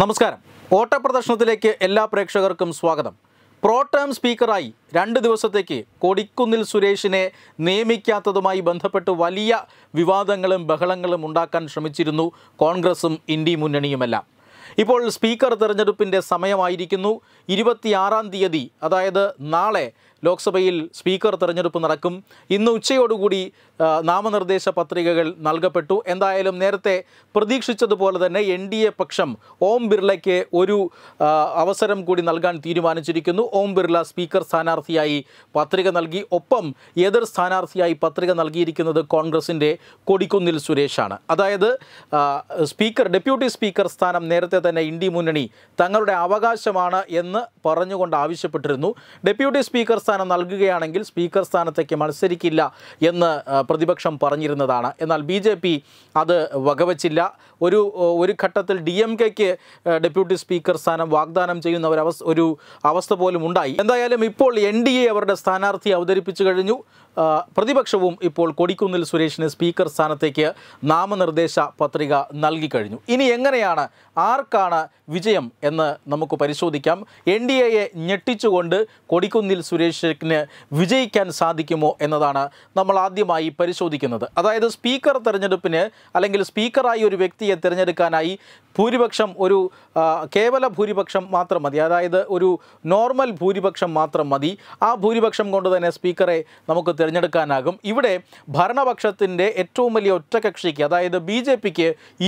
നമസ്കാരം. ഓട്ടപ്രദർശനത്തിലേക്ക് എല്ലാ പ്രേക്ഷകർക്കും സ്വാഗതം. പ്രോ ടേം സ്പീക്കറായി 2 ദിവസത്തേക്ക് കൊടിക്കുന്നിൽ സുരേഷിനെ നിയമിക്കാത്തതുമായി ബന്ധപ്പെട്ട് വലിയ വിവാദങ്ങളും ബഹളങ്ങളും ഉണ്ടാക്കാൻ ശ്രമിച്ചിരുന്നു കോൺഗ്രസും ഇന്ത്യ മുന്നണിയുമെല്ലാം. ഇപ്പോൾ സ്പീക്കർ തെരഞ്ഞെടുപ്പിൻ്റെ സമയമായിരിക്കുന്നു. 26-ാം തീയതി, അതായത് നാളെ ലോക്സഭയിൽ സ്പീക്കർ തെരഞ്ഞെടുപ്പ് നടക്കും. ഇന്ന് ഉച്ചയോടുകൂടി നാമനിർദ്ദേശ പത്രികകൾ നൽകപ്പെട്ടു. എന്തായാലും നേരത്തെ പ്രതീക്ഷിച്ചതുപോലെ തന്നെ NDA പക്ഷം ഓം ബിർളയ്ക്ക് ഒരു അവസരം കൂടി നൽകാൻ തീരുമാനിച്ചിരിക്കുന്നു. ഓം ബിർള സ്പീക്കർ സ്ഥാനാർത്ഥിയായി പത്രിക നൽകി. ഒപ്പം എതിർ സ്ഥാനാർത്ഥിയായി പത്രിക നൽകിയിരിക്കുന്നത് കോൺഗ്രസിൻ്റെ കൊടിക്കുന്നിൽ സുരേഷാണ്. അതായത് ഡെപ്യൂട്ടി സ്പീക്കർ സ്ഥാനം നേരത്തെ തന്നെ ഇന്ത്യ മുന്നണി തങ്ങളുടെ അവകാശമാണ് എന്ന് പറഞ്ഞുകൊണ്ട് ആവശ്യപ്പെട്ടിരുന്നു. ഡെപ്യൂട്ടി സ്പീക്കർ സ്ഥാനം നൽകുകയാണെങ്കിൽ സ്പീക്കർ സ്ഥാനത്തേക്ക് മത്സരിക്കില്ല എന്ന് പ്രതിപക്ഷം പറഞ്ഞിരുന്നതാണ്. എന്നാൽ BJP അത് വകവച്ചില്ല. ഒരു ഘട്ടത്തിൽ DMKയ്ക്ക് ഡെപ്യൂട്ടി സ്പീക്കർ സ്ഥാനം വാഗ്ദാനം ചെയ്യുന്ന ഒരു അവസ്ഥ പോലും ഉണ്ടായി. എന്തായാലും ഇപ്പോൾ NDA അവരുടെ സ്ഥാനാർത്ഥി അവതരിപ്പിച്ചു കഴിഞ്ഞു. പ്രതിപക്ഷവും ഇപ്പോൾ കൊടിക്കുന്നിൽ സുരേഷിന് സ്പീക്കർ സ്ഥാനത്തേക്ക് നാമനിർദ്ദേശ പത്രിക നൽകിക്കഴിഞ്ഞു. ഇനി എങ്ങനെയാണ്, ആർക്കാണ് വിജയം എന്ന് നമുക്ക് പരിശോധിക്കാം. NDAയെ ഞെട്ടിച്ചുകൊണ്ട് കൊടിക്കുന്നിൽ സുരേഷിന് വിജയിക്കാൻ സാധിക്കുമോ എന്നതാണ് നമ്മൾ ആദ്യമായി പരിശോധിക്കുന്നത്. അതായത് സ്പീക്കർ തെരഞ്ഞെടുപ്പിന് അല്ലെങ്കിൽ സ്പീക്കറായി ഒരു വ്യക്തിയെ തിരഞ്ഞെടുക്കാനായി ഭൂരിപക്ഷം കേവല ഭൂരിപക്ഷം മാത്രം മതി. അതായത് ഒരു നോർമൽ ഭൂരിപക്ഷം മാത്രം മതി. ആ ഭൂരിപക്ഷം കൊണ്ട് തന്നെ സ്പീക്കറെ നമുക്ക് തിരഞ്ഞെടുക്കാനാകും. ഇവിടെ ഭരണപക്ഷത്തിൻ്റെ ഏറ്റവും വലിയ ഒറ്റകക്ഷിക്ക്, അതായത് BJPക്ക്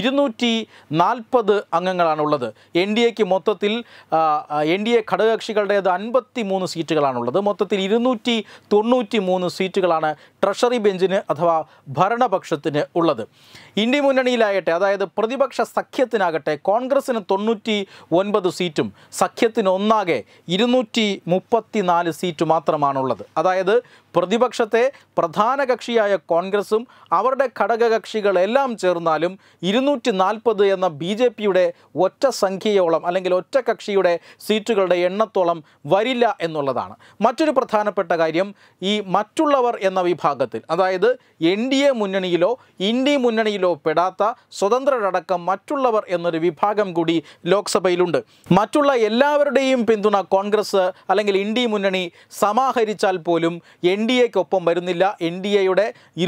240 അംഗങ്ങളാണുള്ളത്. NDAക്ക് മൊത്തത്തിൽ NDA ഘടകകക്ഷികളുടേത് 53 സീറ്റുകളാണുള്ളത്. മൊത്തത്തിൽ 293 സീറ്റുകളാണ് ട്രഷറി ബെഞ്ചിന് അഥവാ ഭരണപക്ഷത്തിന് ഉള്ളത്. ഇന്ത്യ മുന്നണിയിലാകട്ടെ, അതായത് പ്രതിപക്ഷ സഖ്യത്തിനാകട്ടെ, കോൺഗ്രസിന് 99 സീറ്റും സഖ്യത്തിന് ഒന്നാകെ 234 സീറ്റ് മാത്രമാണുള്ളത്. അതായത് പ്രതിപക്ഷത്തെ പ്രധാന കക്ഷിയായ കോൺഗ്രസും അവരുടെ ഘടകകക്ഷികളെല്ലാം ചേർന്നാലും 240 എന്ന BJPയുടെ ഒറ്റ സംഖ്യയോളം അല്ലെങ്കിൽ ഒറ്റ കക്ഷിയുടെ സീറ്റുകളുടെ എണ്ണത്തോളം വരില്ല എന്നുള്ളതാണ്. മറ്റൊരു പ്രധാനപ്പെട്ട കാര്യം, ഈ മറ്റുള്ളവർ എന്ന വിഭാഗത്തിൽ, അതായത് NDA മുന്നണിയിലോ ഇന്ത്യ മുന്നണിയിലോ പെടാത്ത സ്വതന്ത്രരടക്കം മറ്റുള്ളവർ എന്നൊരു വിഭാഗം കൂടി ലോക്സഭയിലുണ്ട്. മറ്റുള്ള എല്ലാവരുടെയും പിന്തുണ കോൺഗ്രസ് അല്ലെങ്കിൽ ഇന്ത്യ മുന്നണി സമാഹരിച്ചാൽ പോലും NDAക്കൊപ്പം വരുന്നില്ല. NDAയുടെ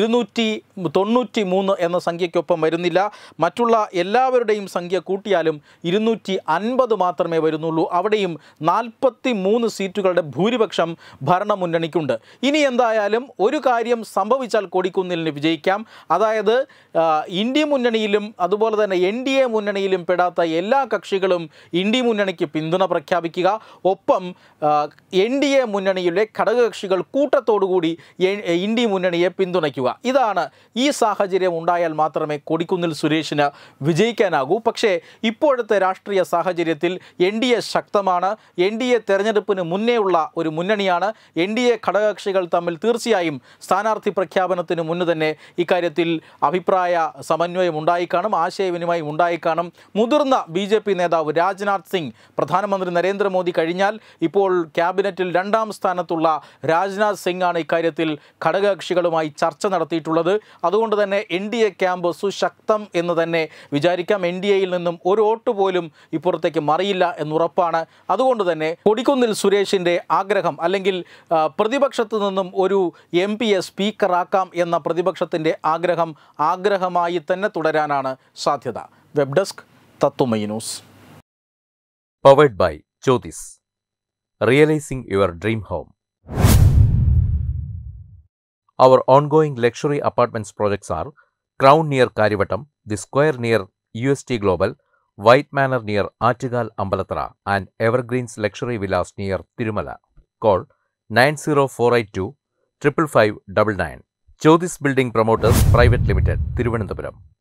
293 എന്ന സംഖ്യയ്ക്കൊപ്പം വരുന്നില്ല. മറ്റുള്ള എല്ലാവരുടെയും സംഖ്യ കൂട്ടിയാലും 250 മാത്രമേ വരുന്നുള്ളൂ. അവിടെയും 43 സീറ്റുകളുടെ ഭൂരിപക്ഷം ഭരണമുന്നണിക്കുണ്ട്. ഇനി എന്തായാലും ഒരു കാര്യം സംഭവിച്ചാൽ കൊടിക്കുന്നിലിന് വിജയിക്കാം. അതായത് ഇന്ത്യ മുന്നണിയിലും അതുപോലെ തന്നെ NDA മുന്നണിയിലും പെടാത്ത എല്ലാ കക്ഷികളും ഇന്ത്യ മുന്നണിക്ക് പിന്തുണ പ്രഖ്യാപിക്കുക. ഒപ്പം NDA മുന്നണിയിലെ ഘടകകക്ഷികൾ കൂട്ടത്തോടുകൂടി ഇന്ത്യ മുന്നണിയെ പിന്തുണയ്ക്കുക. ഇതാണ് ഈ സാഹചര്യം ഉണ്ടായാൽ മാത്രമേ കൊടിക്കുന്നിൽ സുരേഷിന് വിജയിക്കാനാകൂ. പക്ഷേ ഇപ്പോഴത്തെ രാഷ്ട്രീയ സാഹചര്യത്തിൽ NDA ശക്തമാണ്. NDA തെരഞ്ഞെടുപ്പിന് മുന്നേ ഉള്ള ഒരു മുന്നണിയാണ്. NDA ഘടകകക്ഷികൾ തമ്മിൽ തീർച്ചയായും സ്ഥാനാർത്ഥി പ്രഖ്യാപനത്തിന് മുന്ന് തന്നെ ഇക്കാര്യത്തിൽ അഭിപ്രായ സമന്വയം ഉണ്ടായിക്കാണും, ആശയവിനിമയം ഉണ്ടായിക്കാണും. മുതിർന്ന BJP നേതാവ് രാജ്നാഥ് സിംഗ്, പ്രധാനമന്ത്രി നരേന്ദ്രമോദി കഴിഞ്ഞാൽ ഇപ്പോൾ ക്യാബിനറ്റിൽ 2ാം സ്ഥാനത്തുള്ള രാജ്നാഥ് സിംഗ് ആണ് ഇക്കാര്യത്തിൽ ഘടകകക്ഷികളുമായി ചർച്ച നടത്തിയിട്ടുള്ളത്. അതുകൊണ്ട് തന്നെ NDA ക്യാമ്പ് സുശക്തം എന്ന് തന്നെ വിചാരിക്കാം. NDAയിൽ നിന്നും ഒരു വോട്ട് പോലും ഇപ്പുറത്തേക്ക് മറിയില്ല എന്നുറപ്പാണ്. അതുകൊണ്ട് തന്നെ കൊടിക്കുന്നിൽ സുരേഷിൻ്റെ ആഗ്രഹം, അല്ലെങ്കിൽ പ്രതിപക്ഷത്തു നിന്നും ഒരു MPയെ സ്പീക്കറാക്കാം എന്ന പ്രതിപക്ഷത്തിൻ്റെ ആഗ്രഹമായി തന്നെ തുടരാനാണ് സാധ്യത. Web desk Tatwamayi news. Powered by Jyothis, realising your dream home. Our ongoing luxury apartments projects are Crown near Karivattam, The Square near UST Global, White Manor near Attigal Ambalathara, and Evergreens Luxury Villas near Tirumala. Call 90482 55599. Jyothis Building Promoters Private Limited, Thiruvananthapuram.